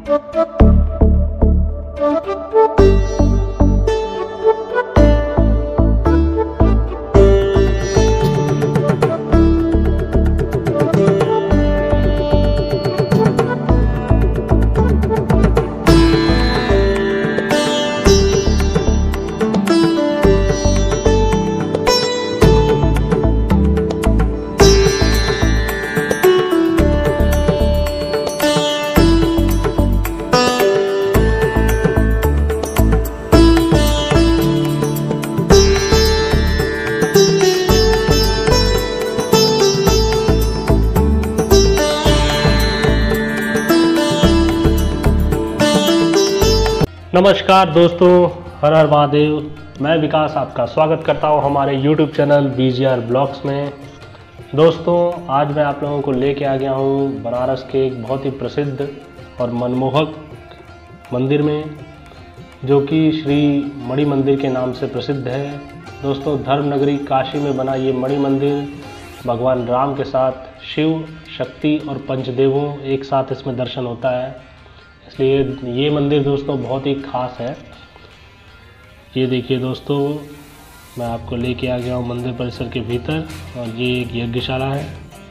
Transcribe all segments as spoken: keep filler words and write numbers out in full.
नमस्कार दोस्तों, हर हर महादेव। मैं विकास आपका स्वागत करता हूं हमारे यूट्यूब चैनल बीजीआर ब्लॉग्स में। दोस्तों, आज मैं आप लोगों को लेके आ गया हूं बनारस के एक बहुत ही प्रसिद्ध और मनमोहक मंदिर में, जो कि श्री मणि मंदिर के नाम से प्रसिद्ध है। दोस्तों, धर्म नगरी काशी में बना ये मणि मंदिर भगवान राम के साथ शिव, शक्ति और पंचदेवों एक साथ इसमें दर्शन होता है, इसलिए ये मंदिर दोस्तों बहुत ही खास है। ये देखिए दोस्तों, मैं आपको लेके आ गया हूँ मंदिर परिसर के भीतर, और ये एक यज्ञशाला है।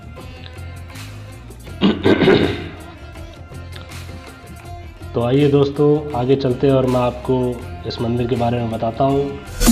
तो आइए दोस्तों, आगे चलते हैं और मैं आपको इस मंदिर के बारे में बताता हूँ।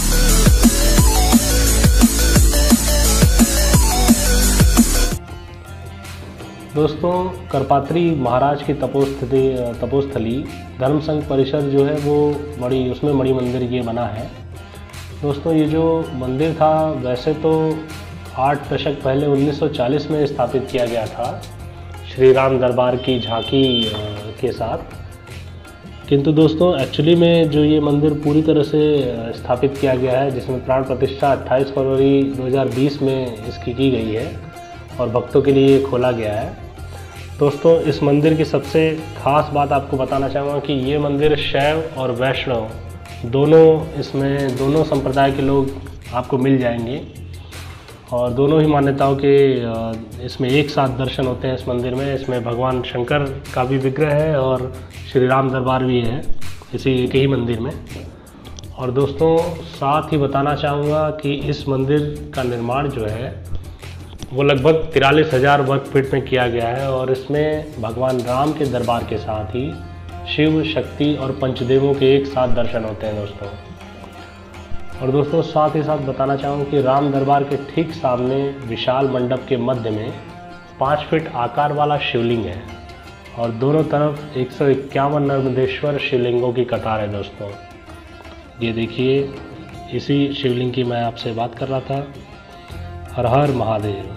दोस्तों, करपात्री महाराज की तपोस्थली तपोस्थली धर्म संघ परिसर जो है वो मणि उसमें मणि मंदिर ये बना है। दोस्तों, ये जो मंदिर था वैसे तो आठ दशक पहले उन्नीस सौ चालीस में स्थापित किया गया था श्री राम दरबार की झांकी के साथ, किंतु दोस्तों एक्चुअली में जो ये मंदिर पूरी तरह से स्थापित किया गया है, जिसमें प्राण प्रतिष्ठा अट्ठाईस फरवरी दो हज़ार बीस में इसकी की गई है और भक्तों के लिए खोला गया है। दोस्तों, इस मंदिर की सबसे खास बात आपको बताना चाहूँगा कि ये मंदिर शैव और वैष्णव दोनों इसमें दोनों संप्रदाय के लोग आपको मिल जाएंगे, और दोनों ही मान्यताओं के इसमें एक साथ दर्शन होते हैं इस मंदिर में। इसमें भगवान शंकर का भी विग्रह है और श्री राम दरबार भी है इसी एक ही मंदिर में। और दोस्तों, साथ ही बताना चाहूँगा कि इस मंदिर का निर्माण जो है वो लगभग तिरालीस हज़ार वर्ग फीट में किया गया है, और इसमें भगवान राम के दरबार के साथ ही शिव, शक्ति और पंचदेवों के एक साथ दर्शन होते हैं दोस्तों। और दोस्तों, साथ ही साथ बताना चाहूँ कि राम दरबार के ठीक सामने विशाल मंडप के मध्य में पाँच फीट आकार वाला शिवलिंग है, और दोनों तरफ एक सौ इक्यावन नर्मदेश्वर शिवलिंगों की कतार है दोस्तों। ये देखिए, इसी शिवलिंग की मैं आपसे बात कर रहा था। हर हर महादेव।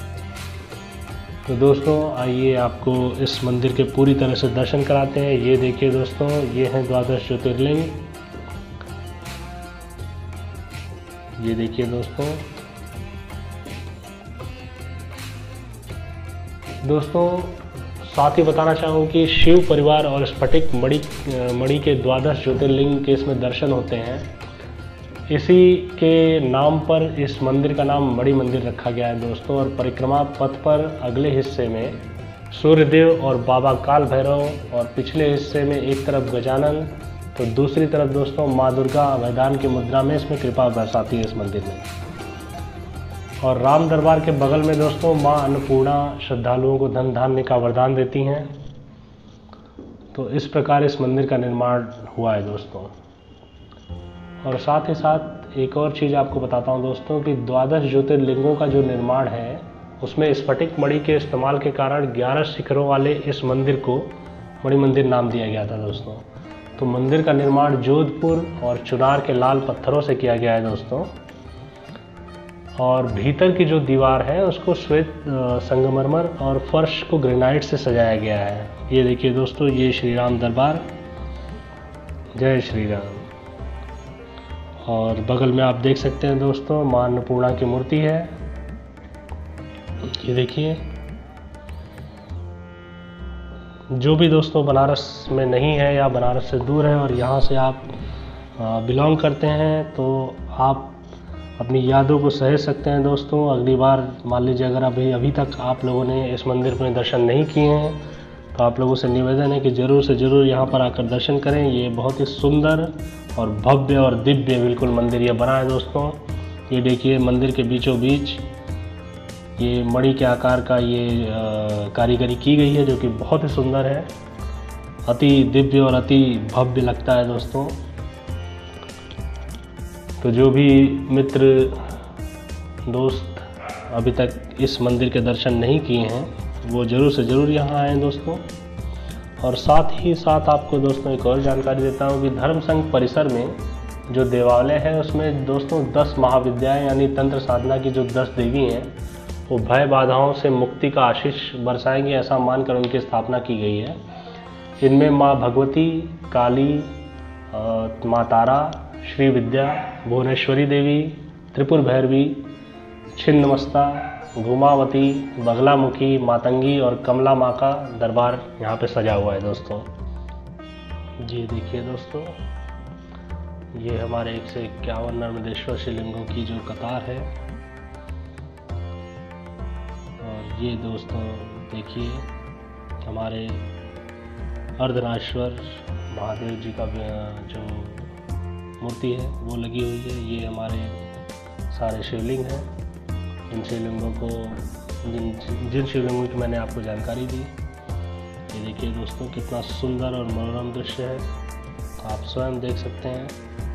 तो दोस्तों, आइए आपको इस मंदिर के पूरी तरह से दर्शन कराते हैं। ये देखिए दोस्तों, ये हैं द्वादश ज्योतिर्लिंग। ये देखिए दोस्तों दोस्तों साथ ही बताना चाहूँ कि शिव परिवार और स्फटिक मणि मणि के द्वादश ज्योतिर्लिंग के इसमें दर्शन होते हैं। इसी के नाम पर इस मंदिर का नाम मणि मंदिर रखा गया है दोस्तों। और परिक्रमा पथ पर अगले हिस्से में सूर्यदेव और बाबा काल भैरव, और पिछले हिस्से में एक तरफ गजानन तो दूसरी तरफ दोस्तों माँ दुर्गा वैदान की मुद्रा में इसमें कृपा बरसाती है इस मंदिर में। और राम दरबार के बगल में दोस्तों माँ अन्नपूर्णा श्रद्धालुओं को धन धान्य का वरदान देती हैं। तो इस प्रकार इस मंदिर का निर्माण हुआ है दोस्तों। और साथ ही साथ एक और चीज़ आपको बताता हूँ दोस्तों कि द्वादश ज्योतिर्लिंगों का जो निर्माण है उसमें स्फटिक मणि के इस्तेमाल के कारण ग्यारह शिखरों वाले इस मंदिर को मणि मंदिर नाम दिया गया था दोस्तों। तो मंदिर का निर्माण जोधपुर और चुनार के लाल पत्थरों से किया गया है दोस्तों। और भीतर की जो दीवार है उसको श्वेत संगमरमर और फर्श को ग्रेनाइट से सजाया गया है। ये देखिए दोस्तों, ये श्री राम दरबार। जय श्री राम। और बगल में आप देख सकते हैं दोस्तों माँ अन्नपूर्णा की मूर्ति है। ये देखिए, जो भी दोस्तों बनारस में नहीं है या बनारस से दूर है और यहाँ से आप बिलोंग करते हैं, तो आप अपनी यादों को सहेज सकते हैं दोस्तों। अगली बार मान लीजिए अगर अभी अभी तक आप लोगों ने इस मंदिर में दर्शन नहीं किए हैं तो आप लोगों से निवेदन है कि ज़रूर से ज़रूर यहाँ पर आकर दर्शन करें। ये बहुत ही सुंदर और भव्य और दिव्य बिल्कुल मंदिर ये बना है दोस्तों। ये देखिए मंदिर के बीचों बीच ये मणि के आकार का ये कारीगरी की गई है, जो कि बहुत ही सुंदर है, अति दिव्य और अति भव्य लगता है दोस्तों। तो जो भी मित्र दोस्त अभी तक इस मंदिर के दर्शन नहीं किए हैं वो ज़रूर से ज़रूर यहाँ आएँ दोस्तों। और साथ ही साथ आपको दोस्तों एक और जानकारी देता हूँ कि धर्म संघ परिसर में जो देवालय है उसमें दोस्तों दस महाविद्याएं यानी तंत्र साधना की जो दस देवी हैं वो भय बाधाओं से मुक्ति का आशीष बरसाएंगे, ऐसा मानकर उनकी स्थापना की गई है। इनमें माँ भगवती, काली, माँ तारा, श्री विद्या, भुवनेश्वरी देवी, त्रिपुर भैरवी, छिन्नमस्ता, घुमावती, बगलामुखी, मातंगी और कमला माँ का दरबार यहाँ पे सजा हुआ है दोस्तों। ये देखिए दोस्तों, ये हमारे एक से इक्यावन नर्मदेश्वर शिवलिंगों की जो कतार है। और ये दोस्तों देखिए हमारे अर्धनारीश्वर महादेव जी का जो मूर्ति है वो लगी हुई है। ये हमारे सारे शिवलिंग हैं। इन शिवलिंगों को जिन जिन शिवलिंगों की मैंने आपको जानकारी दी, ये देखिए दोस्तों कितना सुंदर और मनोरम दृश्य है, आप स्वयं देख सकते हैं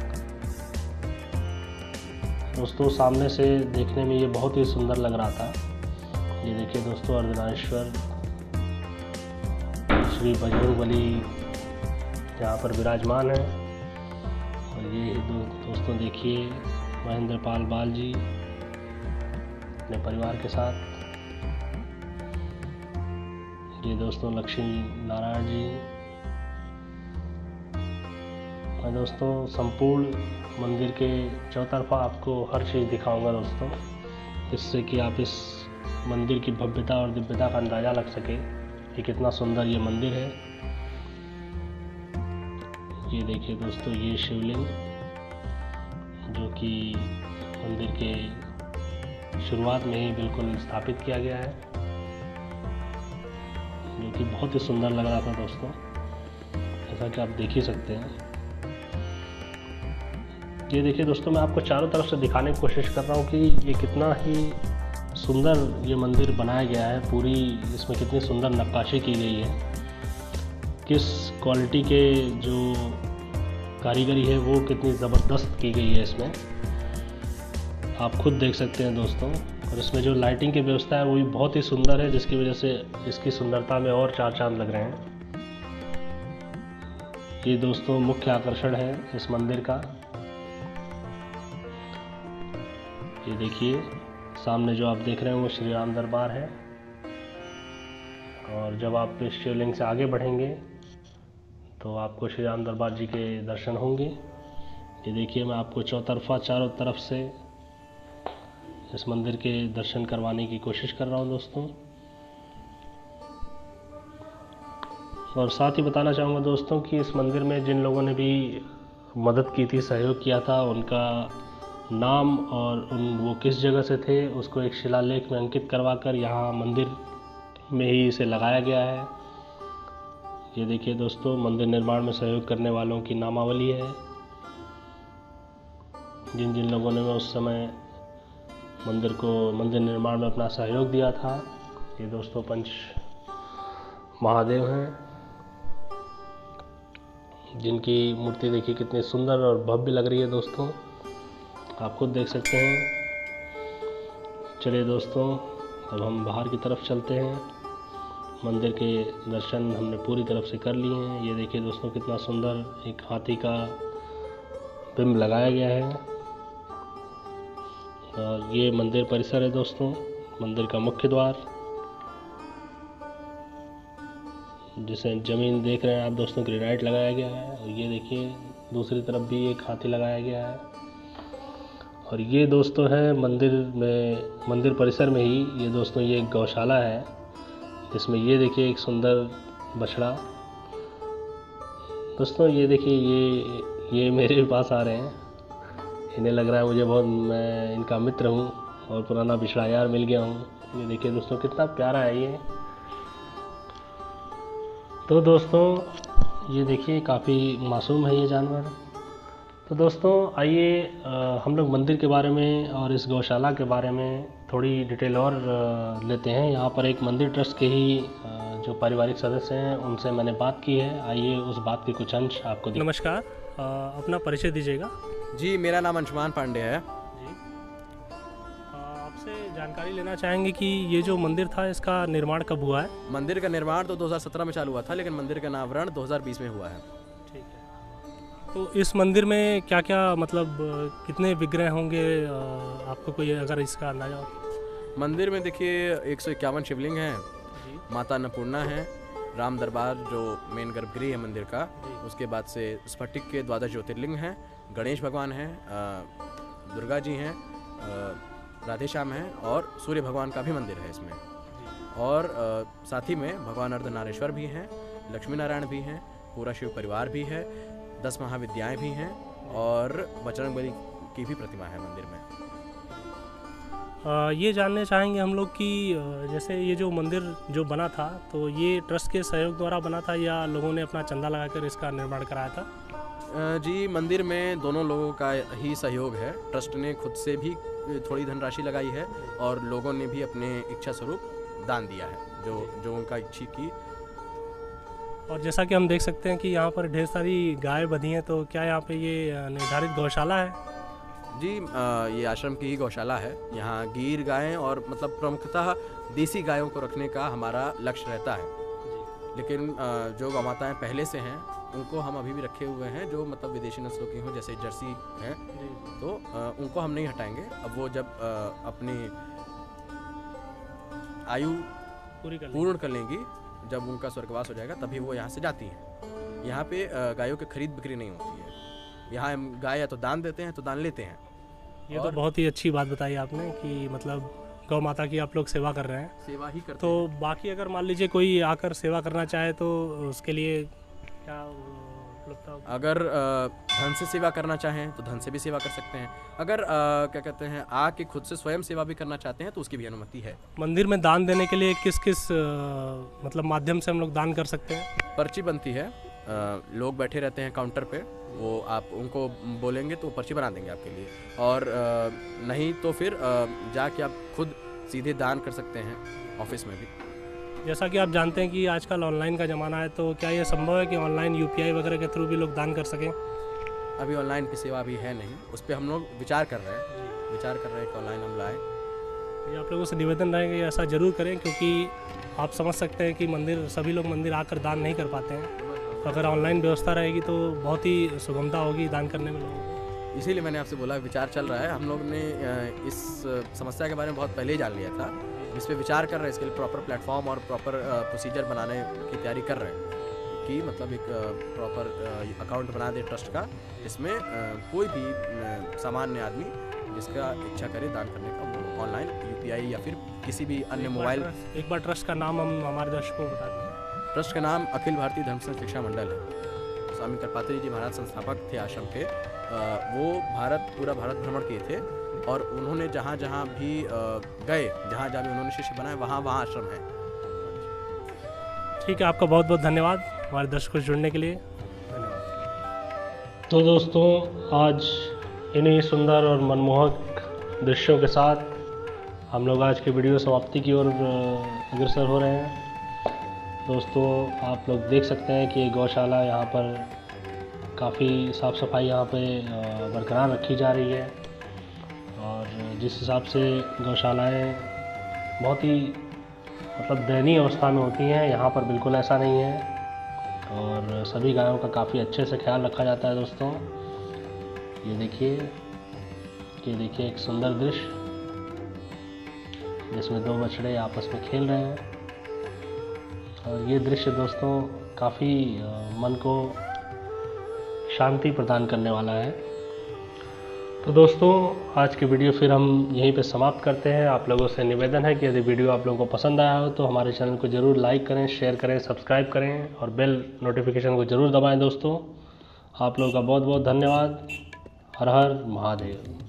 दोस्तों। सामने से देखने में ये बहुत ही सुंदर लग रहा था। ये देखिए दोस्तों अर्धनारीश्वर श्री बजरंगबली यहाँ पर विराजमान है। और ये दो, दोस्तों देखिए महेंद्र पाल बाल जी अपने परिवार के साथ। ये दोस्तों लक्ष्मी नारायण जी। मैं दोस्तों संपूर्ण मंदिर के चौतरफा आपको हर चीज़ दिखाऊंगा दोस्तों, जिससे कि आप इस मंदिर की भव्यता और दिव्यता का अंदाज़ा लग सके कि कितना सुंदर ये मंदिर है। ये देखिए दोस्तों ये शिवलिंग जो कि मंदिर के शुरुआत में ही बिल्कुल स्थापित किया गया है, जो कि बहुत ही सुंदर लग रहा था दोस्तों, जैसा कि आप देख ही सकते हैं। ये देखिए दोस्तों मैं आपको चारों तरफ से दिखाने की कोशिश कर रहा हूँ कि ये कितना ही सुंदर ये मंदिर बनाया गया है। पूरी इसमें कितनी सुंदर नक्काशी की गई है, किस क्वालिटी के जो कारीगरी है वो कितनी ज़बरदस्त की गई है इसमें, आप खुद देख सकते हैं दोस्तों। और इसमें जो लाइटिंग की व्यवस्था है वो भी बहुत ही सुंदर है, जिसकी वजह से इसकी सुंदरता में और चार चांद लग रहे हैं। ये दोस्तों मुख्य आकर्षण है इस मंदिर का। ये देखिए सामने जो आप देख रहे हैं वो श्री राम दरबार है। और जब आप इस शिवलिंग से आगे बढ़ेंगे तो आपको श्री राम दरबार जी के दर्शन होंगे। ये देखिए मैं आपको चौतरफा चारों तरफ से इस मंदिर के दर्शन करवाने की कोशिश कर रहा हूँ दोस्तों। और साथ ही बताना चाहूँगा दोस्तों कि इस मंदिर में जिन लोगों ने भी मदद की थी, सहयोग किया था, उनका नाम और उन वो किस जगह से थे उसको एक शिलालेख में अंकित करवाकर यहाँ मंदिर में ही इसे लगाया गया है। ये देखिए दोस्तों मंदिर निर्माण में सहयोग करने वालों की नामावली है, जिन जिन लोगों ने उस समय मंदिर को मंदिर निर्माण में अपना सहयोग दिया था। ये दोस्तों पंच महादेव हैं, जिनकी मूर्ति देखिए कितनी सुंदर और भव्य लग रही है दोस्तों, आप खुद देख सकते हैं। चलिए दोस्तों अब हम बाहर की तरफ चलते हैं। मंदिर के दर्शन हमने पूरी तरफ से कर लिए हैं। ये देखिए दोस्तों कितना सुंदर एक हाथी का बिंब लगाया गया है। और ये मंदिर परिसर है दोस्तों, मंदिर का मुख्य द्वार, जिसे जमीन देख रहे हैं आप दोस्तों ग्रेनाइट लगाया गया है। और ये देखिए दूसरी तरफ भी एक हाथी लगाया गया है। और ये दोस्तों है मंदिर में मंदिर परिसर में ही ये दोस्तों ये एक गौशाला है, जिसमें ये देखिए एक सुंदर बछड़ा। दोस्तों ये देखिए ये ये मेरे पास आ रहे हैं, इन्हें लग रहा है मुझे बहुत मैं इनका मित्र हूँ और पुराना बिछड़ा यार मिल गया हूँ। ये देखिए दोस्तों कितना प्यारा है ये। तो दोस्तों ये देखिए काफ़ी मासूम है ये जानवर। तो दोस्तों आइए हम लोग मंदिर के बारे में और इस गौशाला के बारे में थोड़ी डिटेल और आ, लेते हैं। यहाँ पर एक मंदिर ट्रस्ट के ही आ, जो पारिवारिक सदस्य हैं उनसे मैंने बात की है। आइए उस बात के कुछ अंश आपको। नमस्कार, आ, अपना परिचय दीजिएगा। जी, मेरा नाम अंशुमान पांडे है जी। आपसे जानकारी लेना चाहेंगे कि ये जो मंदिर था इसका निर्माण कब हुआ है? मंदिर का निर्माण तो दो हज़ार सत्रह में चालू हुआ था, लेकिन मंदिर का अनावरण दो हज़ार बीस में हुआ है। ठीक है। तो इस मंदिर में क्या क्या मतलब कितने विग्रह होंगे, आपको कोई अगर इसका अंदाजा हो? मंदिर में देखिए एक सौ इक्यावन शिवलिंग हैं, माता अन्नपूर्णा है, राम दरबार जो मेन गर्भगृह है मंदिर का, उसके बाद से स्फटिक के द्वादश ज्योतिर्लिंग हैं, गणेश भगवान हैं, दुर्गा जी हैं, राधे श्याम हैं और सूर्य भगवान का भी मंदिर है इसमें। और आ, साथ ही में भगवान अर्धनारेश्वर भी हैं, लक्ष्मी नारायण भी हैं, पूरा शिव परिवार भी है, दस महाविद्याएं भी हैं और बजरंगबली की भी प्रतिमा है मंदिर में। आ, ये जानने चाहेंगे हम लोग कि जैसे ये जो मंदिर जो बना था तो ये ट्रस्ट के सहयोग द्वारा बना था या लोगों ने अपना चंदा लगाकर इसका निर्माण कराया था? जी, मंदिर में दोनों लोगों का ही सहयोग है। ट्रस्ट ने खुद से भी थोड़ी धनराशि लगाई है और लोगों ने भी अपने इच्छा स्वरूप दान दिया है, जो जो उनका इच्छी की। और जैसा कि हम देख सकते हैं कि यहाँ पर ढेर सारी गाय बंधी हैं, तो क्या यहाँ पे ये निर्धारित गौशाला है? जी, आ, ये आश्रम की ही गौशाला है। यहाँ गीर गायें और मतलब प्रमुखतः देसी गायों को रखने का हमारा लक्ष्य रहता है, लेकिन आ, जो गौ माताएँ पहले से हैं उनको हम अभी भी रखे हुए हैं, जो मतलब विदेशी नस्लों की हों, जैसे जर्सी हैं, तो आ, उनको हम नहीं हटाएंगे। अब वो जब आ, अपनी आयु पूरी कर पूर्ण कर लेंगी, जब उनका स्वर्गवास हो जाएगा तभी वो यहाँ से जाती हैं। यहाँ पे गायों की खरीद बिक्री नहीं होती है। यहाँ हम गाय या तो दान देते हैं तो दान लेते हैं। ये तो बहुत ही अच्छी बात बताई आपने कि मतलब गौ माता की आप लोग सेवा कर रहे हैं, सेवा ही करते तो हैं। बाकी अगर मान लीजिए कोई आकर सेवा करना चाहे तो उसके लिए क्या उपलब्धता होगी? अगर धन से सेवा करना चाहें तो धन से भी सेवा कर सकते हैं। अगर आ, क्या कहते हैं आके खुद से स्वयं सेवा भी करना चाहते हैं तो उसकी भी अनुमति है। मंदिर में दान देने के लिए किस किस आ, मतलब माध्यम से हम लोग दान कर सकते हैं? पर्ची बनती है, आ, लोग बैठे रहते हैं काउंटर पे, वो आप उनको बोलेंगे तो पर्ची बना देंगे आपके लिए। और आ, नहीं तो फिर आ, जाके आप खुद सीधे दान कर सकते हैं ऑफिस में भी। जैसा कि आप जानते हैं कि आजकल ऑनलाइन का ज़माना है, तो क्या ये संभव है कि ऑनलाइन यूपीआई वगैरह के थ्रू भी लोग दान कर सकें? अभी ऑनलाइन की सेवा अभी है नहीं, उस पर हम लोग विचार कर रहे हैं विचार कर रहे हैं कि ऑनलाइन हम लाएँ। ये आप लोगों से निवेदन रहेंगे ऐसा ज़रूर करें, क्योंकि आप समझ सकते हैं कि मंदिर सभी लोग मंदिर आकर दान नहीं कर पाते हैं, तो अगर ऑनलाइन व्यवस्था रहेगी तो बहुत ही सुगमता होगी दान करने में लोगों को। इसीलिए मैंने आपसे बोला विचार चल रहा है। हम लोग ने इस समस्या के बारे में बहुत पहले ही जान लिया था, इस पर विचार कर रहे हैं, इसके लिए प्रॉपर प्लेटफॉर्म और प्रॉपर प्रोसीजर बनाने की तैयारी कर रहे हैं कि मतलब एक प्रॉपर अकाउंट बना दे ट्रस्ट का, जिसमें कोई भी सामान्य आदमी जिसका इच्छा करे दान करने का वो ऑनलाइन यूपीआई या फिर किसी भी अन्य मोबाइल। एक बार ट्रस्ट का नाम हम हमारे दर्शकों को बता दें। ट्रस्ट का नाम अखिल भारतीय धर्म संघ शिक्षा मंडल है। स्वामी करपात्री जी महाराज संस्थापक थे आश्रम के। वो भारत पूरा भारत भ्रमण किए थे और उन्होंने जहाँ जहाँ भी गए, जहाँ जहाँ भी उन्होंने शिष्य बनाए, वहाँ वहाँ आश्रम है। ठीक है, आपका बहुत बहुत धन्यवाद हमारे दर्शकों से जुड़ने के लिए। धन्यवाद। तो दोस्तों आज इन्हीं सुंदर और मनमोहक दृश्यों के साथ हम लोग आज की वीडियो समाप्ति की ओर अग्रसर हो रहे हैं। दोस्तों आप लोग देख सकते हैं कि गौशाला यहाँ पर काफ़ी साफ़ सफाई यहाँ पे बरकरार रखी जा रही है, और जिस हिसाब से गौशालाएँ बहुत ही मतलब दयनीय अवस्था में होती हैं, यहाँ पर बिल्कुल ऐसा नहीं है और सभी गायों का काफ़ी अच्छे से ख्याल रखा जाता है। दोस्तों ये देखिए ये देखिए एक सुंदर दृश्य जिसमें दो बछड़े आपस में खेल रहे हैं, और ये दृश्य दोस्तों काफ़ी मन को शांति प्रदान करने वाला है। तो दोस्तों आज की वीडियो फिर हम यहीं पे समाप्त करते हैं। आप लोगों से निवेदन है कि यदि वीडियो आप लोगों को पसंद आया हो तो हमारे चैनल को ज़रूर लाइक करें, शेयर करें, सब्सक्राइब करें और बेल नोटिफिकेशन को ज़रूर दबाएं। दोस्तों आप लोगों का बहुत बहुत धन्यवाद। हर हर महादेव।